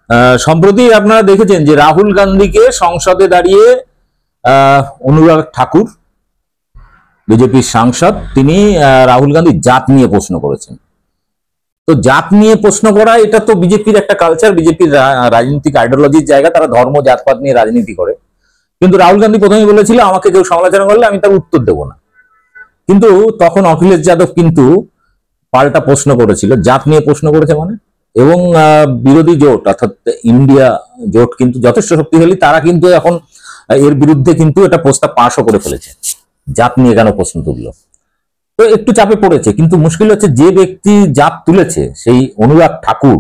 সম্প্রতি আপনারা দেখেছেন যে রাহুল গান্ধীকে সংসদে দাঁড়িয়ে অনুরাগ ঠাকুর, বিজেপির সাংসদ, তিনি রাহুল গান্ধীর জাত নিয়ে প্রশ্ন করেছেন। তো জাত নিয়ে প্রশ্ন করা এটা তো বিজেপির একটা কালচার, বিজেপির রাজনৈতিক আইডিওলজির জায়গা, তারা ধর্ম জাতপাত নিয়ে রাজনীতি করে। কিন্তু রাহুল গান্ধী প্রথমে বলেছিল আমাকে কেউ সমালোচনা করলে আমি তার উত্তর দেব না। কিন্তু তখন অখিলেশ যাদব কিন্তু পাল্টা প্রশ্ন করেছিল, জাত নিয়ে প্রশ্ন করেছে মানে। এবং বিরোধী জোট অর্থাৎ ইন্ডিয়া জোট কিন্তু যথেষ্ট শক্তিশালী, তারা কিন্তু এখন এর বিরুদ্ধে কিন্তু এটা প্রস্তাব পাশও করে ফেলেছে, জাত নিয়ে কেন প্রশ্ন তুললো। তো একটু চাপে পড়েছে, কিন্তু মুশকিল হচ্ছে যে ব্যক্তি জাত তুলেছে সেই অনুরাগ ঠাকুর,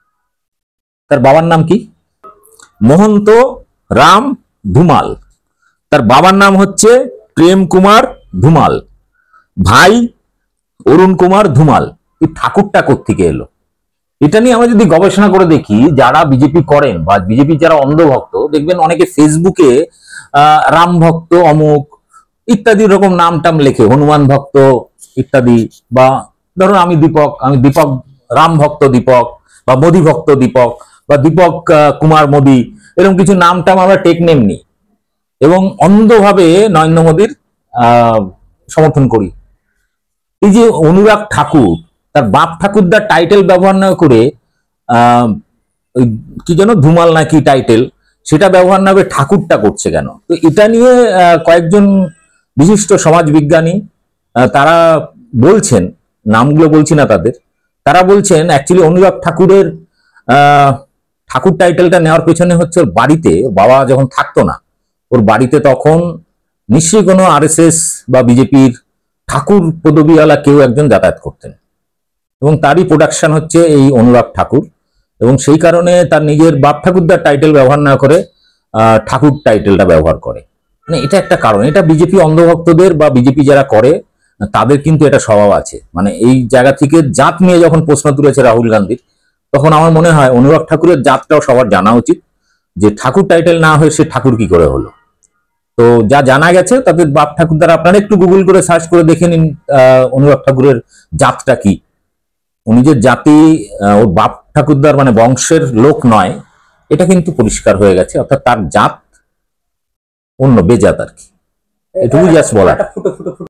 তার বাবার নাম কি? মহন্ত রাম ধুমাল। তার বাবার নাম হচ্ছে প্রেম কুমার ধুমাল, ভাই অরুণ কুমার ধুমাল। এই ঠাকুরটা কোত্থেকে এলো? এটা নিয়ে আমরা যদি গবেষণা করে দেখি, যারা বিজেপি করেন বা বিজেপির যারা অন্ধভক্ত, দেখবেন অনেকে ফেসবুকে রাম ভক্ত অমুক ইত্যাদি রকম নাম টাম লেখে, হনুমান ভক্ত ইত্যাদি। বা ধরুন আমি দীপক রাম ভক্ত দীপক, বা মোদী ভক্ত দীপক, বা দীপক কুমার মোদী, এরকম কিছু নাম টাম আমরা টেক নেম নিই এবং অন্ধভাবে নরেন্দ্র মোদীর সমর্থন করি। এই যে অনুরাগ ঠাকুর, তার বাপ ঠাকুরদার টাইটেল ব্যবহার না করে ওই কি যেন ধুমাল নাকি টাইটেল, সেটা ব্যবহার না করে ঠাকুরটা করছে কেন? তো এটা নিয়ে কয়েকজন বিশিষ্ট সমাজবিজ্ঞানী তারা বলছেন, নামগুলো বলছি না তাদের, তারা বলছেন অ্যাকচুয়ালি অনুরাগ ঠাকুরের ঠাকুর টাইটেলটা নেওয়ার পেছনে হচ্ছে ওর বাড়িতে, বাবা যখন থাকতো না, ওর বাড়িতে তখন নিশ্চয়ই কোনো আরএসএস বা বিজেপির ঠাকুর পদবীওয়ালা কেউ একজন যাতায়াত করতেন এবং তারই প্রোডাকশন হচ্ছে এই অনুরাগ ঠাকুর। এবং সেই কারণে তার নিজের বাপ ঠাকুরদার টাইটেল ব্যবহার না করে ঠাকুর টাইটেলটা ব্যবহার করে। মানে এটা একটা কারণ। এটা বিজেপি অন্ধভক্তদের বা বিজেপি যারা করে তাদের কিন্তু এটা স্বভাব আছে। মানে এই জায়গা থেকে জাত নিয়ে যখন প্রশ্ন তুলেছে রাহুল গান্ধীর, তখন আমার মনে হয় অনুরাগ ঠাকুরের জাতটাও সবার জানা উচিত, যে ঠাকুর টাইটেল না হয়ে সে ঠাকুর কি করে হলো। তো যা জানা গেছে তাদের বাপ ঠাকুর দ্বারা, আপনারা একটু গুগল করে সার্চ করে দেখে নিন অনুরাগ ঠাকুরের জাতটা কি। উনি যে জাতি ওর বাপ ঠাকুরদার মানে বংশের লোক নয়, এটা কিন্তু পরিষ্কার হয়ে গেছে। অর্থাৎ তার জাত অন্য বেজাত আর কি, এটুকু জাস্ট বলা।